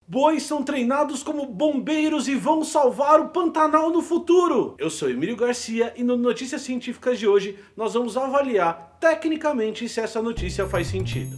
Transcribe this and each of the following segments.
Bois são treinados como bombeiros e vão salvar o Pantanal no futuro. Eu sou Emílio Garcia e no Notícias Científicas de hoje nós vamos avaliar tecnicamente se essa notícia faz sentido.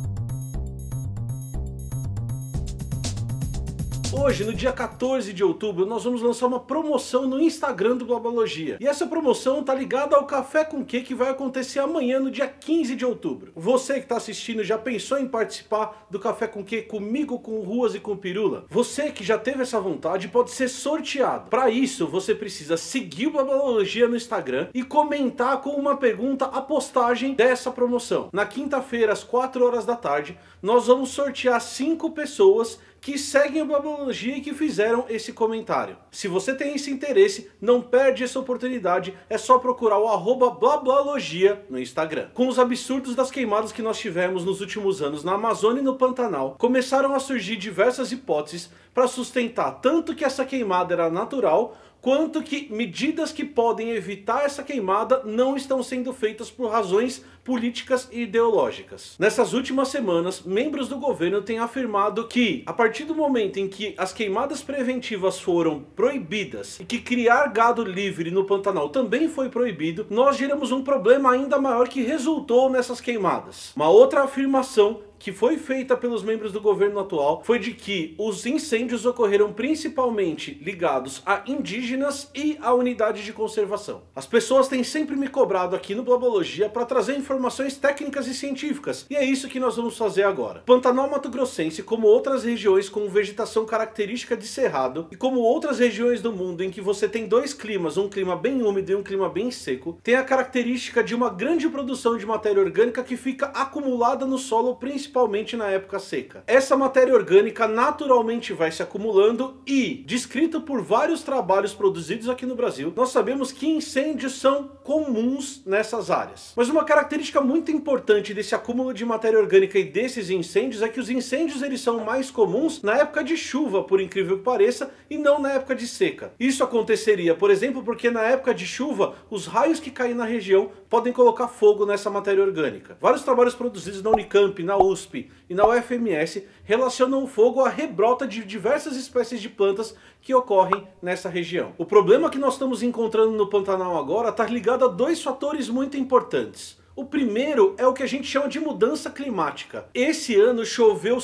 Hoje, no dia 14 de outubro, nós vamos lançar uma promoção no Instagram do Globalogia. E essa promoção tá ligada ao Café com Quê que vai acontecer amanhã, no dia 15 de outubro. Você que está assistindo já pensou em participar do Café com Quê comigo, com o Ruas e com o Pirula? Você que já teve essa vontade pode ser sorteado. Para isso, você precisa seguir o Globalogia no Instagram e comentar com uma pergunta a postagem dessa promoção. Na quinta-feira, às 4 horas da tarde, nós vamos sortear 5 pessoas que seguem o Globalogia e que fizeram esse comentário. Se você tem esse interesse, não perde essa oportunidade, é só procurar o @Bloblalogia no Instagram. Com os absurdos das queimadas que nós tivemos nos últimos anos na Amazônia e no Pantanal, começaram a surgir diversas hipóteses para sustentar tanto que essa queimada era natural, quanto que medidas que podem evitar essa queimada não estão sendo feitas por razões políticas e ideológicas. Nessas últimas semanas, membros do governo têm afirmado que, a partir do momento em que as queimadas preventivas foram proibidas e que criar gado livre no Pantanal também foi proibido, nós geramos um problema ainda maior que resultou nessas queimadas. Uma outra afirmação que foi feita pelos membros do governo atual foi de que os incêndios ocorreram principalmente ligados a indígenas e a unidade de conservação. As pessoas têm sempre me cobrado aqui no Globalogia para trazer informações técnicas e científicas, e é isso que nós vamos fazer agora. Pantanal Mato Grossense, como outras regiões com vegetação característica de cerrado, e como outras regiões do mundo em que você tem dois climas, um clima bem úmido e um clima bem seco, tem a característica de uma grande produção de matéria orgânica que fica acumulada no solo, principalmente na época seca. Essa matéria orgânica naturalmente vai se acumulando e, descrito por vários trabalhos produzidos aqui no Brasil, nós sabemos que incêndios são comuns nessas áreas. Mas uma característica muito importante desse acúmulo de matéria orgânica e desses incêndios é que os incêndios eles são mais comuns na época de chuva, por incrível que pareça, e não na época de seca. Isso aconteceria, por exemplo, porque na época de chuva, os raios que caem na região podem colocar fogo nessa matéria orgânica. Vários trabalhos produzidos na Unicamp, na USP e na UFMS relacionam o fogo à rebrota de diversas espécies de plantas que ocorrem nessa região. O problema que nós estamos encontrando no Pantanal agora está ligado a dois fatores muito importantes. O primeiro é o que a gente chama de mudança climática. Esse ano choveu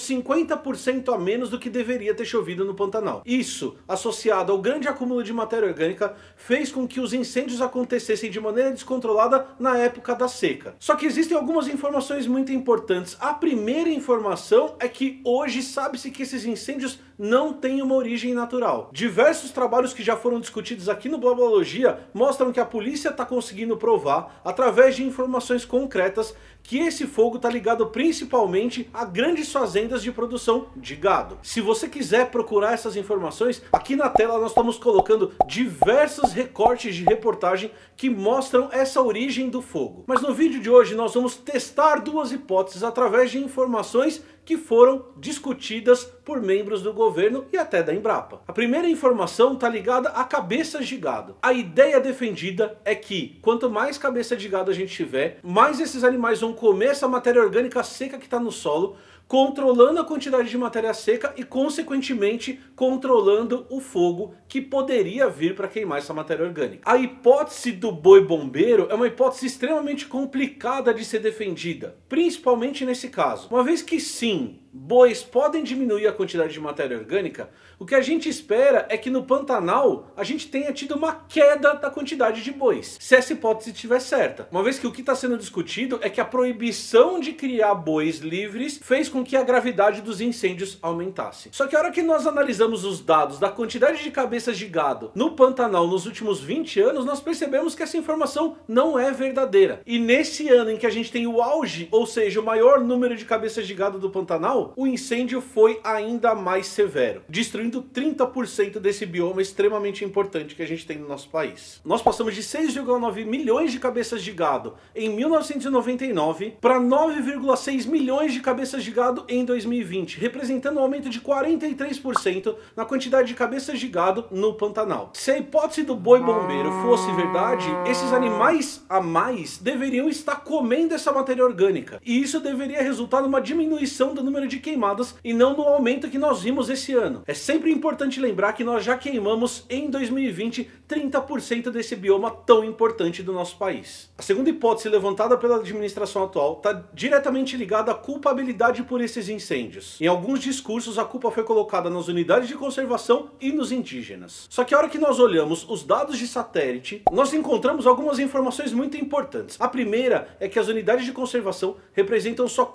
50% a menos do que deveria ter chovido no Pantanal. Isso, associado ao grande acúmulo de matéria orgânica, fez com que os incêndios acontecessem de maneira descontrolada na época da seca. Só que existem algumas informações muito importantes. A primeira informação é que hoje sabe-se que esses incêndios não têm uma origem natural. Diversos trabalhos que já foram discutidos aqui no Globalogia mostram que a polícia está conseguindo provar, através de informações concretas, que esse fogo está ligado principalmente a grandes fazendas de produção de gado. Se você quiser procurar essas informações, aqui na tela nós estamos colocando diversos recortes de reportagem que mostram essa origem do fogo. Mas no vídeo de hoje nós vamos testar duas hipóteses através de informações que foram discutidas por membros do governo e até da Embrapa. A primeira informação está ligada a cabeças de gado. A ideia defendida é que quanto mais cabeça de gado a gente tiver, mais esses animais vão comer essa matéria orgânica seca que está no solo, controlando a quantidade de matéria seca e, consequentemente, controlando o fogo que poderia vir para queimar essa matéria orgânica. A hipótese do boi bombeiro é uma hipótese extremamente complicada de ser defendida, principalmente nesse caso. Uma vez que sim, bois podem diminuir a quantidade de matéria orgânica, o que a gente espera é que no Pantanal a gente tenha tido uma queda da quantidade de bois, se essa hipótese estiver certa. Uma vez que o que está sendo discutido é que a proibição de criar bois livres fez com que a gravidade dos incêndios aumentasse. Só que a hora que nós analisamos os dados da quantidade de cabeças de gado no Pantanal nos últimos 20 anos, nós percebemos que essa informação não é verdadeira. E nesse ano em que a gente tem o auge, ou seja, o maior número de cabeças de gado do Pantanal, o incêndio foi ainda mais severo, destruindo 30% desse bioma extremamente importante que a gente tem no nosso país. Nós passamos de 6,9 milhões de cabeças de gado em 1999 para 9,6 milhões de cabeças de gado em 2020, representando um aumento de 43% na quantidade de cabeças de gado no Pantanal. Se a hipótese do boi bombeiro fosse verdade, esses animais a mais deveriam estar comendo essa matéria orgânica, e isso deveria resultar numa diminuição do número número de queimadas e não no aumento que nós vimos esse ano. É sempre importante lembrar que nós já queimamos em 2020 30% desse bioma tão importante do nosso país. A segunda hipótese levantada pela administração atual está diretamente ligada à culpabilidade por esses incêndios. Em alguns discursos a culpa foi colocada nas unidades de conservação e nos indígenas. Só que a hora que nós olhamos os dados de satélite, nós encontramos algumas informações muito importantes. A primeira é que as unidades de conservação representam só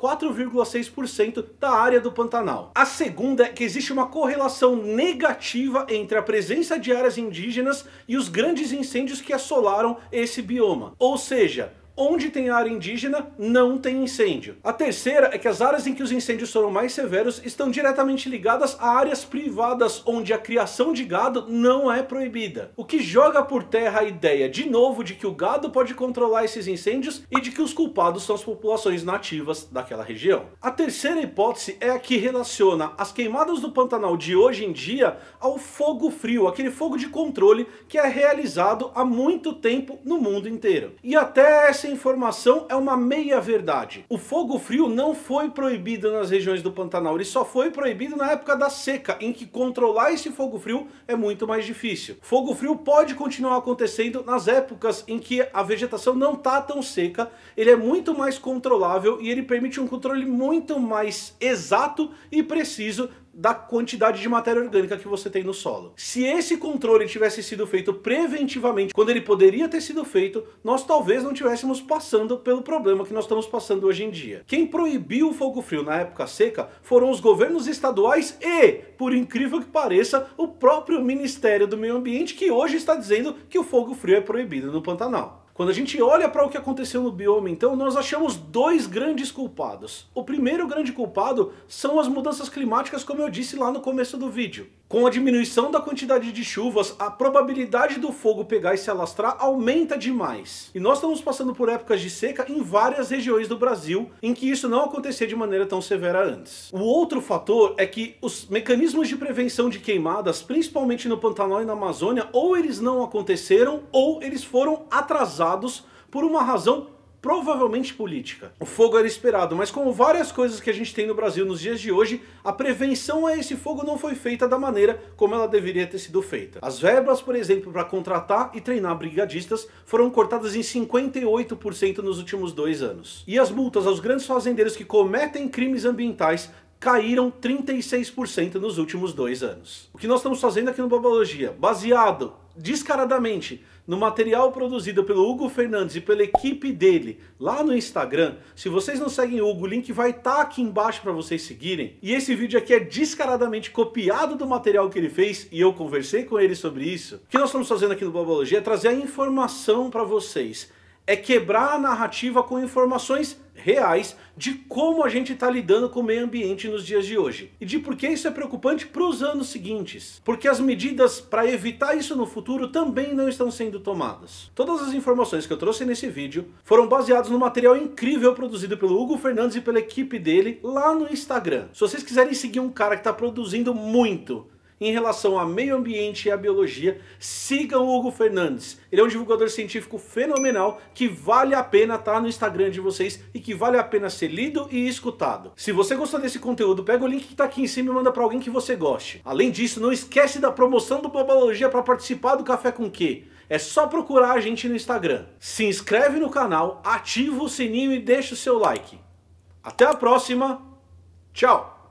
4,6% da área do Pantanal. A segunda é que existe uma correlação negativa entre a presença de áreas indígenas e os grandes incêndios que assolaram esse bioma. Ou seja, onde tem área indígena, não tem incêndio. A terceira é que as áreas em que os incêndios foram mais severos estão diretamente ligadas a áreas privadas, onde a criação de gado não é proibida. O que joga por terra a ideia, de novo, de que o gado pode controlar esses incêndios e de que os culpados são as populações nativas daquela região. A terceira hipótese é a que relaciona as queimadas do Pantanal de hoje em dia ao fogo frio, aquele fogo de controle que é realizado há muito tempo no mundo inteiro. E até essa informação é uma meia-verdade. O fogo frio não foi proibido nas regiões do Pantanal, ele só foi proibido na época da seca, em que controlar esse fogo frio é muito mais difícil. Fogo frio pode continuar acontecendo nas épocas em que a vegetação não está tão seca, ele é muito mais controlável e ele permite um controle muito mais exato e preciso da quantidade de matéria orgânica que você tem no solo. Se esse controle tivesse sido feito preventivamente, quando ele poderia ter sido feito, nós talvez não estivéssemos passando pelo problema que nós estamos passando hoje em dia. Quem proibiu o fogo frio na época seca foram os governos estaduais e, por incrível que pareça, o próprio Ministério do Meio Ambiente, que hoje está dizendo que o fogo frio é proibido no Pantanal. Quando a gente olha para o que aconteceu no bioma, então, nós achamos dois grandes culpados. O primeiro grande culpado são as mudanças climáticas, como eu disse lá no começo do vídeo. Com a diminuição da quantidade de chuvas, a probabilidade do fogo pegar e se alastrar aumenta demais. E nós estamos passando por épocas de seca em várias regiões do Brasil, em que isso não acontecia de maneira tão severa antes. O outro fator é que os mecanismos de prevenção de queimadas, principalmente no Pantanal e na Amazônia, ou eles não aconteceram, ou eles foram atrasados por uma razão provavelmente política. O fogo era esperado, mas como várias coisas que a gente tem no Brasil nos dias de hoje, a prevenção a esse fogo não foi feita da maneira como ela deveria ter sido feita. As verbas, por exemplo, para contratar e treinar brigadistas foram cortadas em 58% nos últimos 2 anos. E as multas aos grandes fazendeiros que cometem crimes ambientais caíram 36% nos últimos 2 anos. O que nós estamos fazendo aqui no Babalogia, baseado descaradamente no material produzido pelo Hugo Fernandes e pela equipe dele lá no Instagram. Se vocês não seguem o Hugo, o link vai estar aqui embaixo para vocês seguirem. E esse vídeo aqui é descaradamente copiado do material que ele fez e eu conversei com ele sobre isso. O que nós estamos fazendo aqui no Babalogia é trazer a informação para vocês. É quebrar a narrativa com informações reais de como a gente está lidando com o meio ambiente nos dias de hoje. E de por que isso é preocupante para os anos seguintes. Porque as medidas para evitar isso no futuro também não estão sendo tomadas. Todas as informações que eu trouxe nesse vídeo foram baseadas no material incrível produzido pelo Hugo Fernandes e pela equipe dele lá no Instagram. Se vocês quiserem seguir um cara que está produzindo muito em relação ao meio ambiente e à biologia, sigam o Hugo Fernandes. Ele é um divulgador científico fenomenal que vale a pena estar no Instagram de vocês e que vale a pena ser lido e escutado. Se você gostou desse conteúdo, pega o link que está aqui em cima e manda para alguém que você goste. Além disso, não esquece da promoção do Babalogia para participar do Café com Quê. É só procurar a gente no Instagram. Se inscreve no canal, ativa o sininho e deixa o seu like. Até a próxima. Tchau!